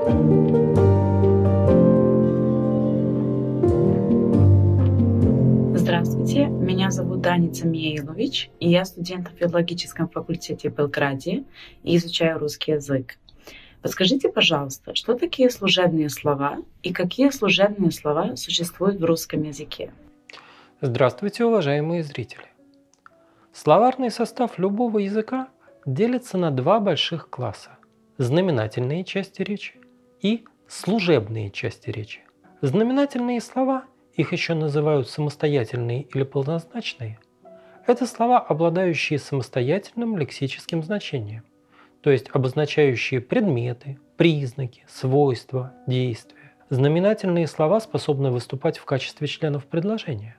Здравствуйте, меня зовут Даница Мейлович, и я студент в филологическом факультете в Белграде и изучаю русский язык. Подскажите, пожалуйста, что такие служебные слова и какие служебные слова существуют в русском языке? Здравствуйте, уважаемые зрители! Словарный состав любого языка делится на два больших класса – знаменательные части речи и служебные части речи. Знаменательные слова, их еще называют самостоятельные или полнозначные, это слова, обладающие самостоятельным лексическим значением, то есть обозначающие предметы, признаки, свойства, действия. Знаменательные слова способны выступать в качестве членов предложения.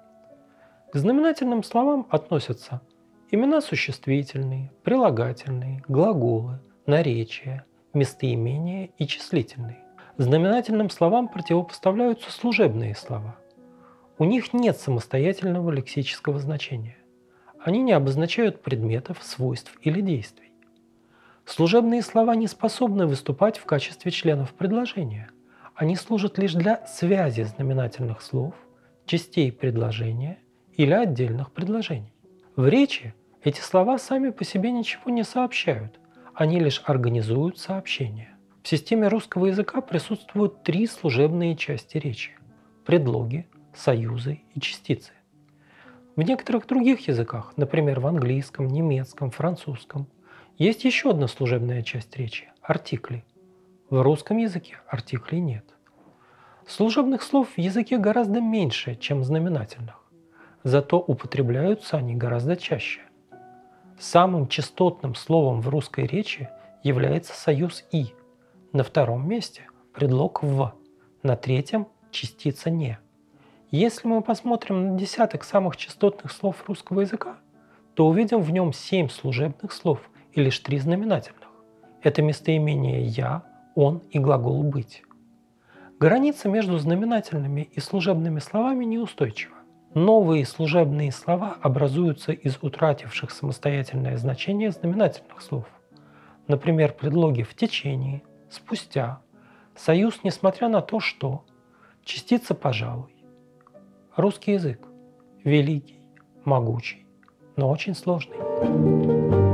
К знаменательным словам относятся имена существительные, прилагательные, глаголы, наречия, местоимения и числительные. Знаменательным словам противопоставляются служебные слова. У них нет самостоятельного лексического значения. Они не обозначают предметов, свойств или действий. Служебные слова не способны выступать в качестве членов предложения. Они служат лишь для связи знаменательных слов, частей предложения или отдельных предложений. В речи эти слова сами по себе ничего не сообщают, они лишь организуют сообщение. В системе русского языка присутствуют три служебные части речи – предлоги, союзы и частицы. В некоторых других языках, например, в английском, немецком, французском, есть еще одна служебная часть речи – артикли. В русском языке артиклей нет. Служебных слов в языке гораздо меньше, чем знаменательных. Зато употребляются они гораздо чаще. Самым частотным словом в русской речи является союз «и». На втором месте предлог «в», на третьем частица «не». Если мы посмотрим на десяток самых частотных слов русского языка, то увидим в нем 7 служебных слов и лишь 3 знаменательных. Это местоимение «я», «он» и глагол «быть». Граница между знаменательными и служебными словами неустойчива. Новые служебные слова образуются из утративших самостоятельное значение знаменательных слов. Например, предлоги «в течение», «спустя», союз «несмотря на то, что», частица «пожалуй». Русский язык великий, могучий, но очень сложный.